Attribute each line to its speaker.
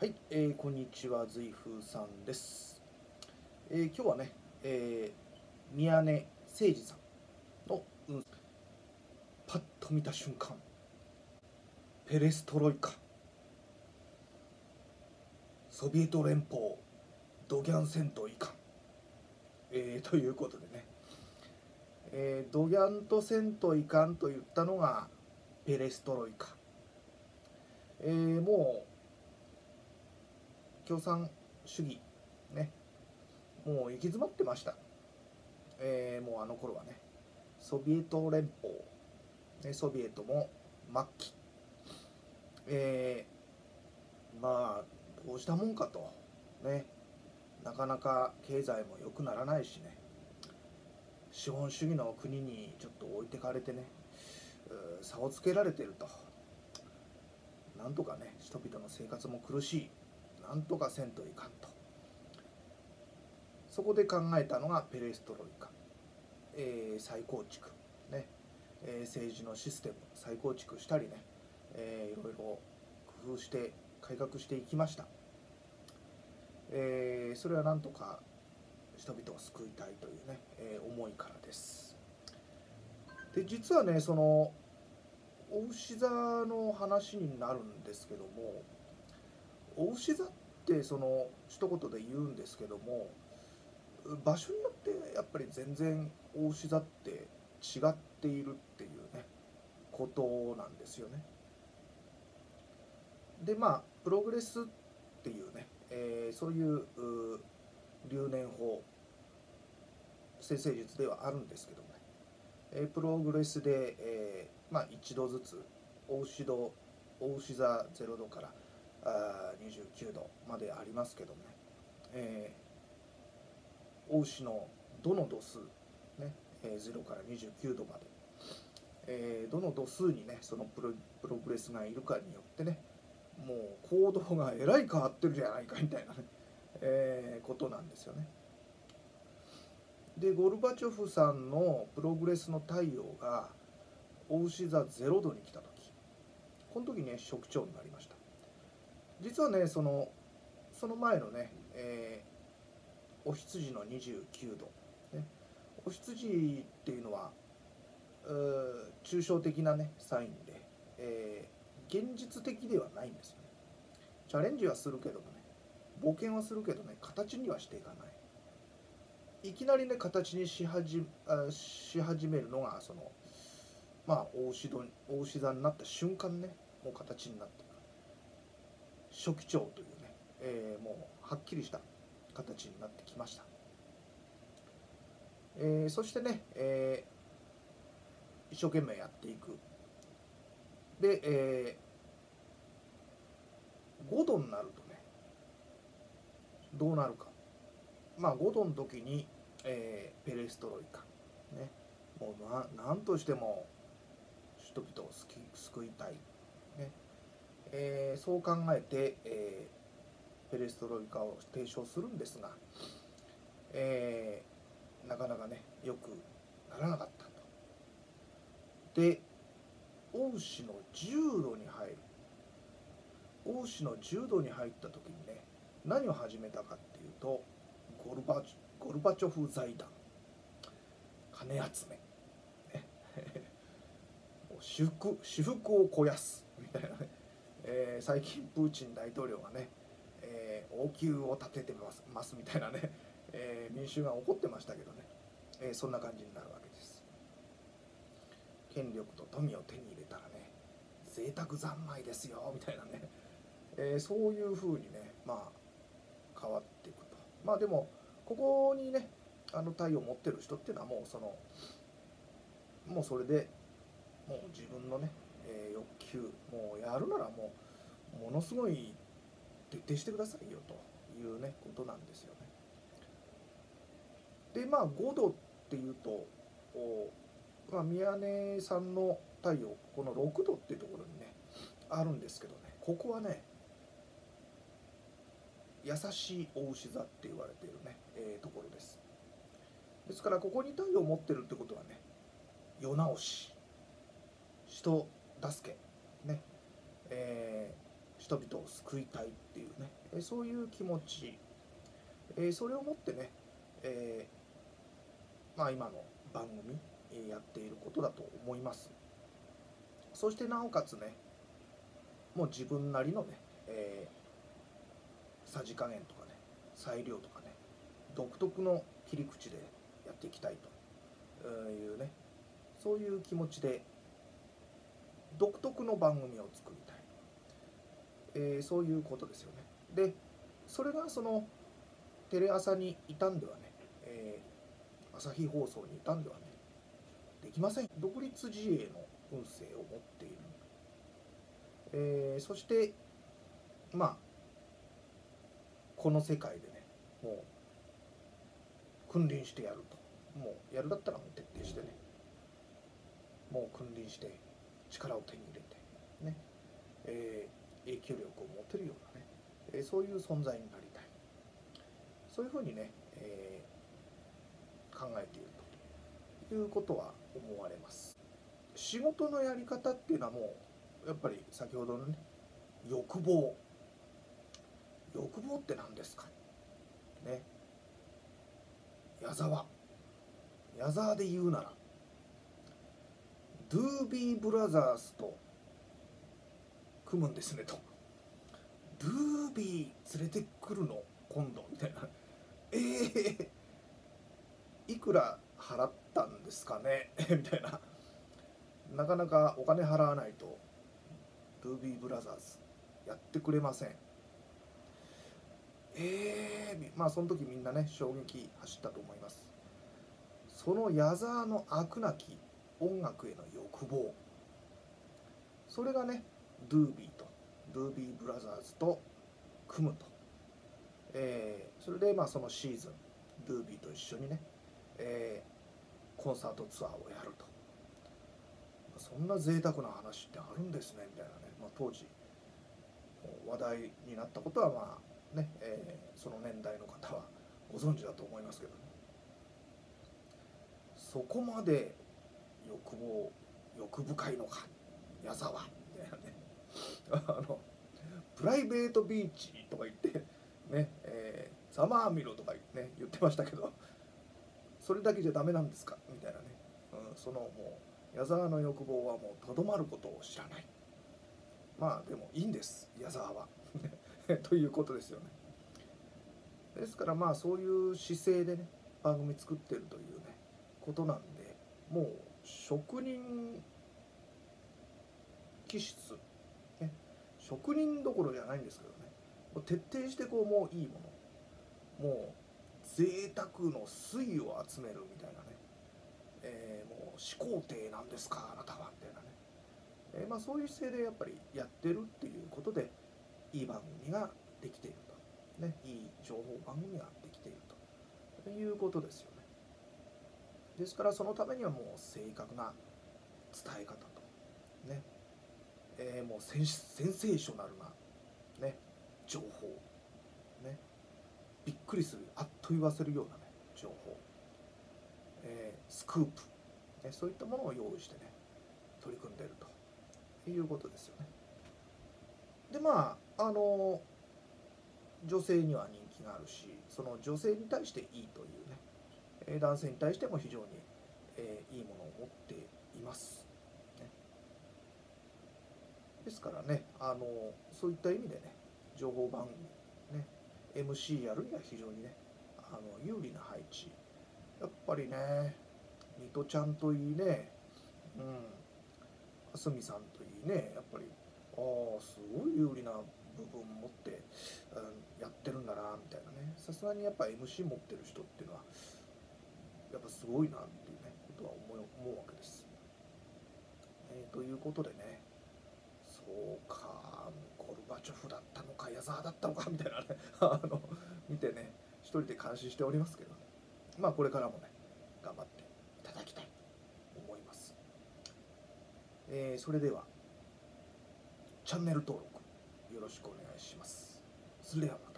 Speaker 1: はい、こんにちは、随風さんです。今日はね、宮根誠司さんの、パッと見た瞬間、ペレストロイカ、ソビエト連邦、ドギャン戦闘いかん、ということでね、ドギャンと戦闘いかんと言ったのがペレストロイカ。もう共産主義、ね、もう行き詰まってました。もうあの頃はね、ソビエト連邦、ソビエトも末期、えまあどうしたもんかとね、なかなか経済も良くならないしね、資本主義の国にちょっと置いてかれてね、差をつけられてると、なんとかね人々の生活も苦しい、なんとかせんといかんと、そこで考えたのがペレストロイカ、再構築ね、政治のシステム再構築したりね、いろいろ工夫して改革していきました。それはなんとか人々を救いたいというね、思いからです。で実はね、そのお牛座の話になるんですけども、お牛座ってその一言で言うんですけども、場所によってやっぱり全然お牛座って違っているっていうねことなんですよね。でプログレスっていうね、そういう流年法占星術ではあるんですけどもね、プログレスで、一度ずつお牛座0度から29度までありますけどもね、お牛のどの度数、ね0から29度まで、どの度数にねそのプログレスがいるかによってね、もう行動がえらい変わってるじゃないかみたいなね、ことなんですよね。でゴルバチョフさんのプログレスの太陽がお牛座0度に来た時、この時ね職長になりました。実はねその前のね、お羊の29度、ね、お羊っていうのは抽象的なねサインで、現実的ではないんですよね。チャレンジはするけどもね、冒険はするけどね、形にはしていかない。いきなりね形にし始めるのがその大牛座になった瞬間ね、もう形になっていく初期長というね、もうはっきりした形になってきました。そしてね、一生懸命やっていく。で、5度になるとねどうなるか。5度の時に、ペレストロイカ、ね、もう何としても人々を救いたい、ねそう考えて、ペレストロイカを提唱するんですが、なかなかねよくならなかったと。で欧州の10度に入る、欧州の10度に入った時にね何を始めたかっていうと、ゴルバチョフ財団、金集め、ね、私腹を肥やすみたいなね、最近プーチン大統領がね、王宮を建ててますみたいなね、民衆が怒ってましたけどね、そんな感じになるわけです。権力と富を手に入れたらね贅沢三昧ですよみたいなね、そういうふうにね変わっていくと。でもここにね太陽を持ってる人っていうのはもうそれでもう自分のね、欲求もうやるならものすごい徹底してくださいよというねことなんですよね。で5度っていうと宮根さんの太陽この6度っていうところにねあるんですけどね、ここはね優しいお牛座って言われているね、ところです。ですからここに太陽を持ってるってことはね、世直し、人助けね、 人々を救いたいっていうね、そういう気持ち、それをもってね、今の番組やっていることだと思います。そしてなおかつね、もう自分なりのね、さじ加減とかね、裁量とかね、独特の切り口でやっていきたいというね、そういう気持ちで独特の番組を作りたい、そういうことですよね。で、それがそのテレ朝にいたんではね、朝日放送にいたんではね、できません。独立自衛の運勢を持っている、そしてこの世界でね、もう君臨してやると、もうやるだったらもう徹底してね、もう君臨して力を手に入れてね、影響力を持てるようなね、そういう存在になりたい、そういうふうにね、考えているということは思われます。仕事のやり方っていうのはもうやっぱり先ほどのね、欲望って何ですかね。矢沢で言うならドゥービーブラザーズと組むんですねと。ドゥービー連れてくるの今度みたいな、いくら払ったんですかねみたいな、なかなかお金払わないとドゥービーブラザーズやってくれません。その時みんなね、衝撃走ったと思います。その矢沢の飽くなき音楽への欲望、それがね、ドゥービーブラザーズと組むと、それでそのシーズンドゥービーと一緒にね、コンサートツアーをやると。そんな贅沢な話ってあるんですねみたいなね、当時話題になったことはその年代の方はご存知だと思いますけどね。そこまで欲深いのか矢沢みたいなねプライベートビーチとか言ってね、サマーミロとか言ってましたけど、それだけじゃダメなんですかみたいなね、そのもう矢沢の欲望はもうとどまることを知らない。でもいいんです矢沢はということですよね。ですからそういう姿勢でね、番組作ってるというねことなんで、もう職人気質、ね、職人どころじゃないんですけどね、もう徹底してもういいもの、もう贅沢の粋を集めるみたいなね、もう始皇帝なんですかあなたはみたいなね、そういう姿勢でやっぱりやってるっていうことでいい番組ができていると、ね、いい情報番組ができているということですよね。ですからそのためにはもう正確な伝え方とね、もうセンセーショナルなね情報ね、びっくりする、あっと言わせるようなね情報、スクープ、そういったものを用意してね取り組んでいるということですよね。で女性には人気があるし、その女性に対していいというね、男性に対しても非常に、いいものを持っています、ね。ですからね、そういった意味でね、情報番組ね、MC やるには非常にね、有利な配置。やっぱりね、ニトちゃんといいね、蓮見さんといいね、やっぱりすごい有利な部分を持って、やってるんだなみたいなね。さすがにやっぱ MC 持ってる人っていうのはやっぱすごいなっていうねことは思うわけです。ということでね、そうか、ゴルバチョフだったのか矢沢だったのかみたいなね見てね一人で感心しておりますけどね、これからもね頑張っていただきたいと思います。それではチャンネル登録よろしくお願いします。それでは。